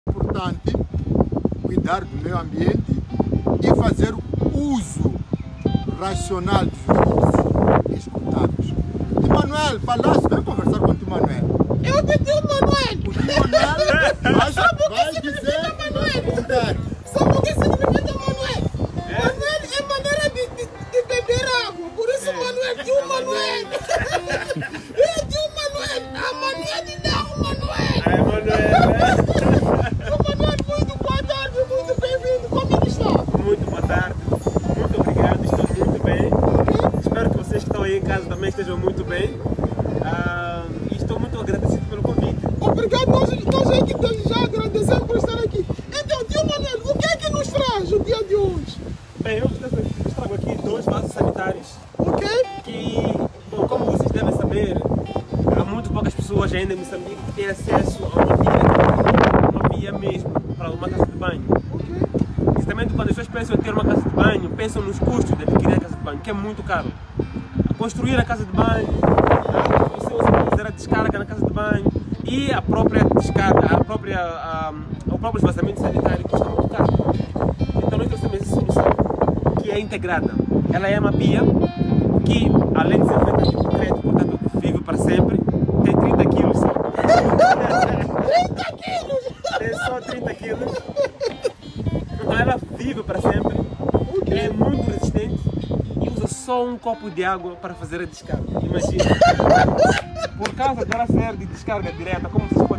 importante cuidar do meio ambiente e fazer uso racional dos recursos escutados. Emanuel, falasse, vem conversar com o Emanuel. Eu pedi o Manuel. O Emanuel vai dizer que vai contar. Sabe o que significa Manuel? Manuel é maneira de beber água. Por isso Manuel de um Manuel. Eu de um Manuel. A mania de dar um Manuel. É, Manuel. O Manuel, muito boa tarde, muito bem-vindo. Como ele está? Muito boa tarde. Muito obrigado. Estou muito bem. Espero que vocês que estão aí em casa também estejam muito bem. E estou muito agradecido pelo convite. Obrigado, nós é que já agradecemos por estar aqui. Então, tio Manuel, o que é que nos traz o dia de hoje? Bem, eu trago aqui 2 vasos sanitários. Ok? Que, bom, como vocês devem saber, há muito poucas pessoas ainda em Moçambique que têm acesso a uma pia mesmo, para uma casa de banho. Ok? Justamente quando as pessoas pensam em ter uma casa de banho, pensam nos custos de adquirir a casa de banho, que é muito caro. Construir a casa de banho, você fazer a descarga na casa de banho e a própria descarga, o próprio esvaziamento sanitário custa muito caro. Então nós temos essa solução que é integrada. Ela é uma pia que, além de ser feita de concreto, portanto vive para sempre, tem 30 quilos só. 30 quilos! Tem só 30 quilos. Então ela vive para sempre, é muito resistente e usa só um copo de água para fazer a descarga. Imagina. Por causa dela ser de descarga direta, como vocês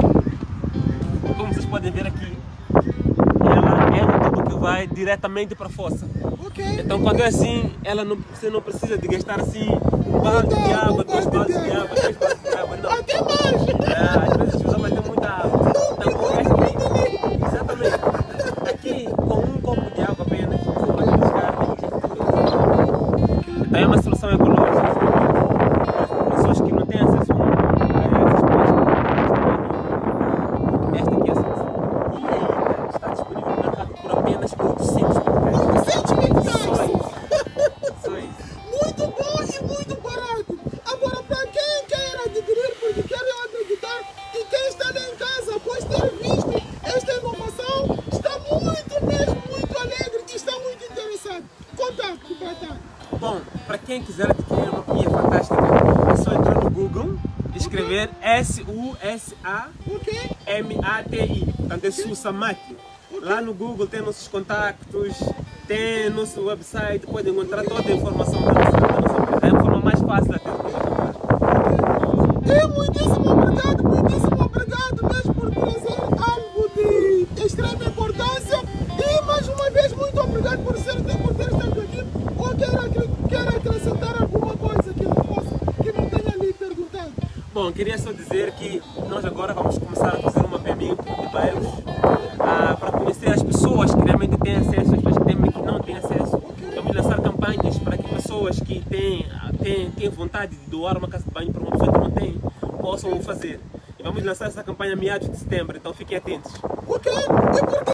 podem ver aqui, ela é um tubo que vai diretamente para a fossa. Ok? Então quando é assim, você não precisa de gastar assim um balde de água, 2 baldes de água, 3 baldes de água, não. Até mais! Às vezes a pessoa vai ter muita água. Então, exatamente. Aqui, com um copo de água apenas, você vai descarga. Então é uma solução ecológica. Pessoas que não têm acesso a essas coisas. Esta aqui é a solução. E ainda está disponível no mercado por apenas 800 mil. 800 mil Só reais! isso. Só isso. Muito bom e muito barato. Agora, para quem quer adquirir, porque quer acreditar que quem está lá em casa, após ter visto esta inovação, está muito mesmo, muito alegre e está muito interessado. Contato, Batata. Bom, para quem quiser adquirir uma pia fantástica, é só entrar no Google e escrever Ok? SUSAMATI, portanto é Susamati. Lá no Google tem nossos contactos, tem nosso website, pode encontrar toda a informação da nossa empresa. É a forma mais fácil até de comprar. E muitíssimo obrigado mesmo por trazer algo de extrema importância. E mais uma vez, muito obrigado por ter estado aqui. Ou quer acrescentar alguma coisa que não tenha lhe perguntado? Bom, queria só dizer que nós agora vamos começar a fazer um mapeamento de bairros para conhecer as pessoas que realmente têm acesso, as pessoas que não têm acesso. Vamos lançar campanhas para que pessoas que têm vontade de doar uma casa de banho para uma pessoa que não tem, possam fazer. E vamos lançar essa campanha em meados de setembro, então fiquem atentos. Ok? E por que